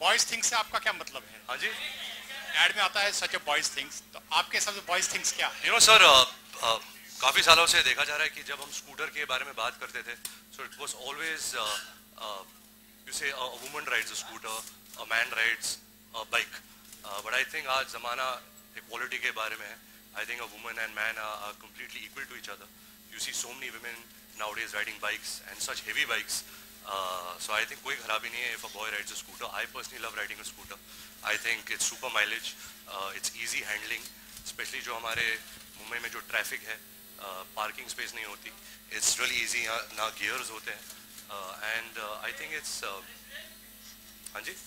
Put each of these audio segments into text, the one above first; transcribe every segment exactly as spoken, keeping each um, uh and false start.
Boys things से आपका क्या मतलब है? हाँ जी, एड में आता है सच ए बॉयज थिंग्स, तो आपके हिसाब से बॉयज थिंग्स क्या है? यू नो सर, काफ़ी सालों से देखा जा रहा है कि जब हम स्कूटर के बारे में बात करते थे, so it was always you say a woman rides a scooter, a man rides a bike, but I think आज ज़माना इक्वालिटी के बारे में है. I think a woman and man are completely equal to each other. You see so many women nowadays riding bikes and such heavy bikes. Uh, so I think कोई खराबी नहीं है if a boy rides a scooter. I personally love riding a scooter. I think it's super mileage, uh, it's easy handling, especially जो हमारे मुंबई में जो traffic है, parking space नहीं होती. It's really easy, यहाँ ना गियर्स होते हैं, and uh, I think it's uh, हाँ जी.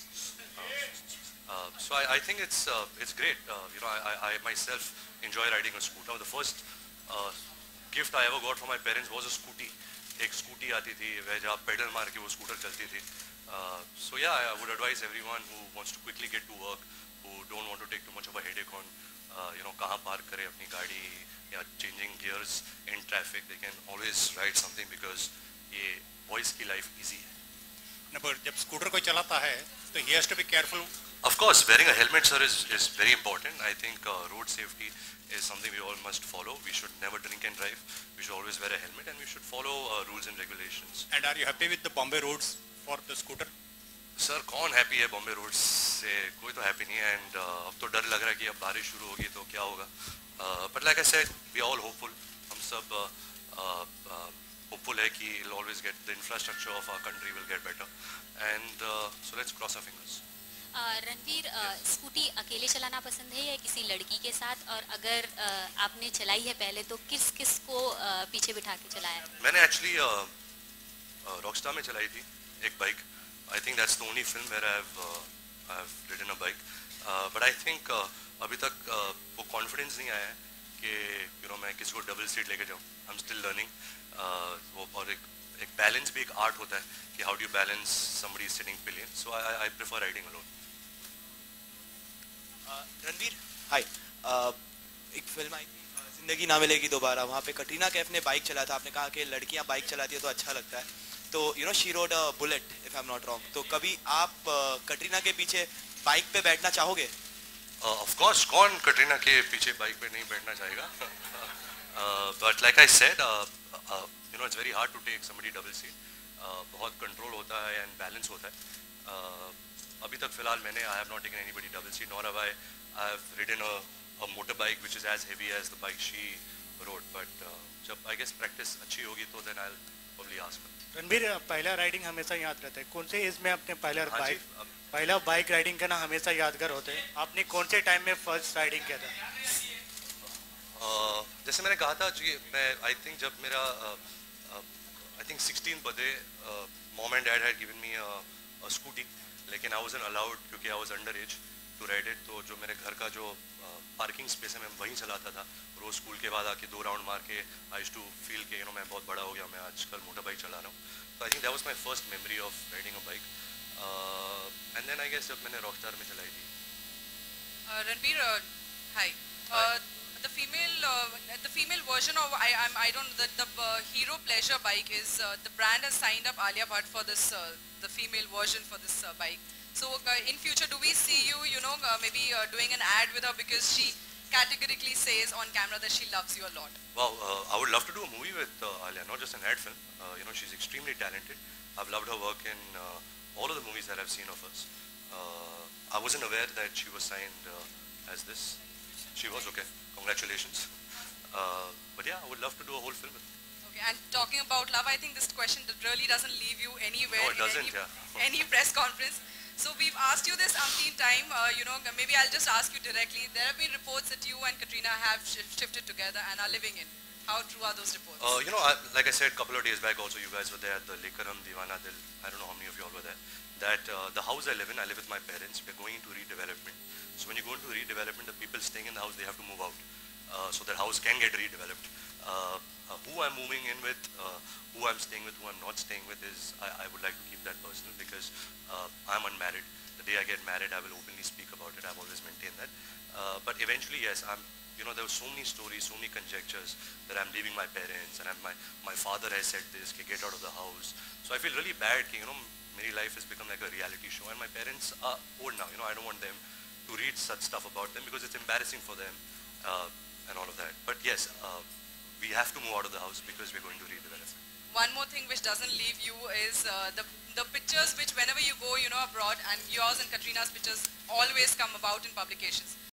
Uh, so I, I think it's uh, it's great. Uh, you know, I, I myself enjoy riding a scooter. The first uh, gift I ever got from my parents was a scooty. एक scooty आती थी वह जहाँ pedal मार के वो scooter चलती थी. So yeah, I would advise everyone who wants to quickly get to work, who don't want to take too much of a headache on uh, you know कहाँ पार्क करें अपनी गाड़ी या changing gears in traffic, they can always ride something because ये boys की life easy है. Number जब scooter कोई चलाता है तो he has to be careful. Of course, wearing a helmet, sir, is, is very important. I think uh, road safety is something we all must follow. We should never drink and drive. We should always wear a helmet and we should follow uh, rules and regulations. And are you happy with the Bombay roads for the scooter? Sir, कौन happy है Bombay roads से? कोई तो happy नहीं है. And uh, अब तो डर लग रहा है कि अब बारिश शुरू होगी तो क्या होगा. uh, But like I said, we are all hopeful. हम सब uh, uh, uh, hopeful है कि it'll always get, the infrastructure of our country will get better. And uh, so let's cross our fingers. Ranveer, scooty अकेले चलाना पसंद है या किसी लड़की के साथ, और अगर आपने चलाई है पहले तो किस किस को पीछे बिठा के चलाया है? मैंने एक्चुअली रॉकस्टार में चलाई थी एक bike. I think that's the only film where I have I have ridden a bike. But I think अभी तक uh, वो कॉन्फिडेंस नहीं आया है कि यू नो मैं किसी को डबल सीट लेके जाऊँ. I am still learning. वो और एक एक बैलेंस भी एक आर्ट होता है कि how do you balance somebody sitting pillion. So I I prefer riding alone. Ranveer, hi. एक फिल्म आई थी जिंदगी ना मिलेगी दोबारा, वहाँ पे कटरीना कैफ ने बाइक चलाया था. आपने कहा कि लड़कियाँ बाइक चलाती है तो अच्छा लगता है, तो you know she rode a bullet if I am not wrong. तो कभी आप कटरीना के पीछे बाइक पे बैठना चाहोगे? ऑफ कोर्स, कौन कटरीना के पीछे बाइक पे नहीं बैठना चाहेगा. But like I said, you know it's very hard to take somebody double seat. बहुत कंट्रोल होता है एंड बैलेंस होता है. uh, अभी तक फिलहाल मैंने I have not taken anybody double seat, nor have I I have ridden a a motor bike which is as heavy as the bike she rode. But जब I guess practice अच्छी होगी तो then I will probably ask. Ranveer, पहला riding हमेशा याद रहता है. कौन से एज में आपने पहला हाँ बाइक पहला बाइक राइडिंग करना हमेशा यादगार होता है? आपने कौन से टाइम में फर्स्ट राइडिंग किया था? uh, जैसे मैंने कहा था जी, मैं आई थिंक जब मेरा I think sixteen birthday, mom and dad had given me a scooty, लेकिन आई वाजंट अलाउड क्योंकि I was under age to ride it. तो जो मेरे घर का जो पार्किंग uh, स्पेस है मैं वहीं चलाता था. रोज स्कूल के बाद आके दो राउंड मार के आई यूज्ड टू फील कि यू नो मैं बहुत बड़ा हो गया, मैं आजकल मोटर बाइक चला रहा हूँ. तो I think that was my first memory of riding a bike. And then I guess जब मैंने रॉकस्टार में चलाई थी. रणवीर, हाय. The female, uh, the female version of I I'm, I don't the, the uh, Hero Pleasure bike is uh, the brand has signed up Alia Bhatt for this uh, the female version for this uh, bike. So uh, in future, do we see you you know uh, maybe uh, doing an ad with her because she categorically says on camera that she loves you a lot? Wow, uh, I would love to do a movie with uh, Alia, not just an ad film. Uh, you know, she's extremely talented. I've loved her work in uh, all of the movies that I've seen of hers. Uh, I wasn't aware that she was signed uh, as this. She was okay. Congratulations. Uh, but yeah, I would love to do a whole film with her. Okay, and talking about love, I think this question that really doesn't leave you anywhere. No, it doesn't, in any, yeah. any press conference. So we've asked you this umpteen time, uh, you know, maybe I'll just ask you directly. There have been reports that you and Katrina have sh shifted together and are living in. How true are those reports? Uh, you know, I, like I said a couple of days back also, you guys were there at the Lekaram Divana Dil. I don't know how many of you all were there. That uh, the house I live in, I live with my parents. We're going into redevelopment. So when you go into redevelopment, the people staying in the house, they have to move out. Uh, so that house can get redeveloped. Uh, uh, who I'm moving in with, uh, who I'm staying with, who I'm not staying with is, I, I would like to keep that personal because uh, I'm unmarried. The day I get married, I will openly speak about it. I've always maintained that. Uh, but eventually, yes, I'm, you know, there were so many stories, so many conjectures that I'm leaving my parents and I'm, my, my father has said this, get out of the house. So I feel really bad, you know, मेरी life has become like a reality show, and my parents are old now. You know, I don't want them to read such stuff about them because it's embarrassing for them uh, and all of that. But yes, uh, we have to move out of the house because we're going to redevelop. One more thing which doesn't leave you is uh, the the pictures which whenever you go, you know, abroad, and yours and Katrina's pictures always come about in publications.